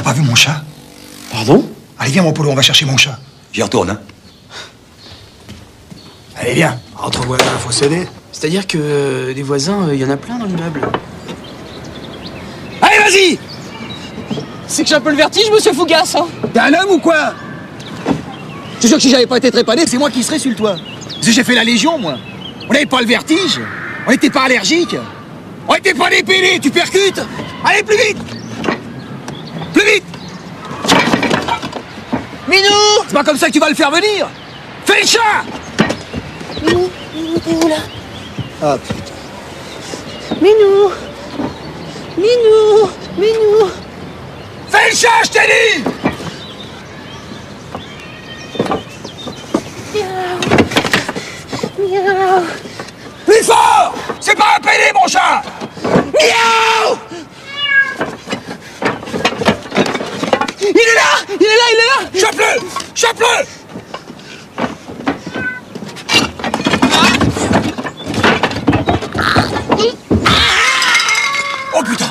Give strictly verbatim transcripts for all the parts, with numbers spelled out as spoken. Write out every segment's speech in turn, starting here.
pas vu mon chat? Pardon? Allez, viens, mon Polo, on va chercher mon chat. J'y retourne, hein. Allez, viens. Entre voisins, faut s'aider. C'est-à-dire que euh, des voisins, il y en a plein dans l'immeuble. Allez, vas-y! C'est que j'ai un peu le vertige, monsieur Fougas, hein. T'es un homme ou quoi? Je suis sûr que si j'avais pas été trépané, c'est moi qui serais sur le toit. Parce que j'ai fait la Légion, moi. On n'avait pas le vertige. On n'était pas allergique. On n'était pas des pédés, tu percutes. Allez, plus vite! Plus vite! Minou! C'est pas comme ça que tu vas le faire venir! Fais le chat! Minou, Minou, t'es où là? Ah putain. Minou! Minou! Minou! Fais le chat, je t'ai dit! Miaou! Miaou! Plus fort! C'est pas un pédé, mon chat! Miaou! Il est là! Il est là, il est là! Chope-le! Chope-le! Oh putain!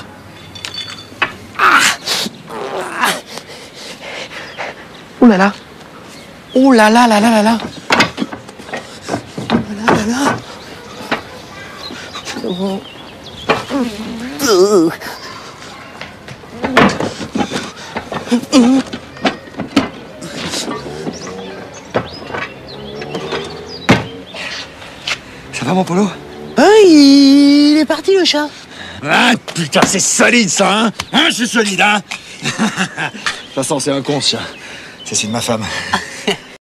Oh là là! Oh là là là là là là! Oh là là là! Oh. Euh. Ça va, mon Polo? Ah, il est parti le chat! Ah putain, c'est solide ça, hein? Hein, c'est solide, hein? De toute façon, c'est un con, ce chat. C'est celui de ma femme.